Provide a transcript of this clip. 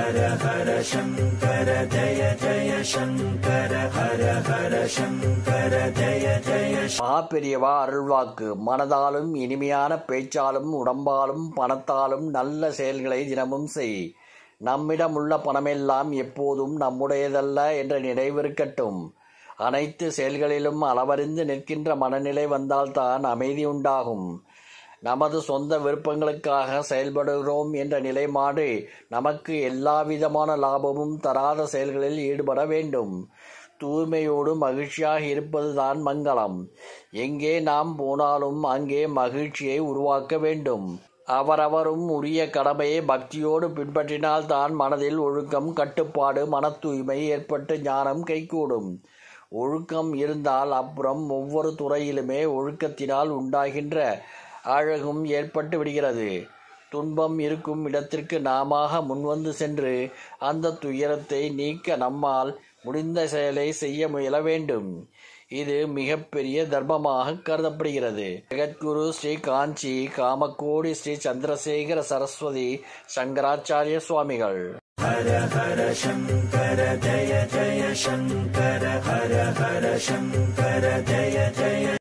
ஹர ஹர சங்கர ஜய ஜய சங்கர ஹர ஹர சங்கர ஜய ஜய. பெரியவா அருள்வாக்கு. மனதாலும் இனிமையான பேச்சாலும் உடம்பாலும் பணத்தாலும் நல்ல செயல்களை தினமும் செய். நம்மிடம் உள்ள பணமெல்லாம் எப்போதும் நம்முடையதல்ல என்ற நினைவிருக்கட்டும். அனைத்து செயல்களிலும் அளவறிந்து நிற்கின்ற மனநிலை வந்தால்தான் அமைதி உண்டாகும். நமது சொந்த விருப்பங்களுக்காக செயல்படுகிறோம் என்ற நிலை மாறி நமக்கு எல்லாவிதமான லாபமும் தராத செயல்களில் ஈடுபட வேண்டும். தூய்மையோடு மகிழ்ச்சியாக இருப்பதுதான் மங்களம். எங்கே நாம் போனாலும் அங்கே மகிழ்ச்சியை உருவாக்க வேண்டும். அவரவரும் உரிய கடமையை பக்தியோடு பின்பற்றினால் தான் மனதில் ஒழுக்கம், கட்டுப்பாடு, மன தூய்மை ஏற்பட்டு ஞானம் கைகூடும். ஒழுக்கம் இருந்தால் அப்புறம் ஒவ்வொரு துறையிலுமே ஒழுக்கத்தினால் உண்டாகின்ற அழகும் ஏற்பட்டு விடுகிறது. துன்பம் இருக்கும் இடத்திற்கு நாமாக முன்வந்து சென்று அந்த துயரத்தை நீக்க நம்மால் முடிந்த செயலை செய்ய முயல வேண்டும். இது மிகப்பெரிய தர்மமாக கருதப்படுகிறது. ஜெகத்குரு ஸ்ரீ காஞ்சி காமக்கோடி ஸ்ரீ சந்திரசேகர சரஸ்வதி சங்கராச்சாரிய சுவாமிகள். ஹர ஹர சங்கர ஜய ஜய சங்கர ஹர ஹர சங்கர ஜய ஜய.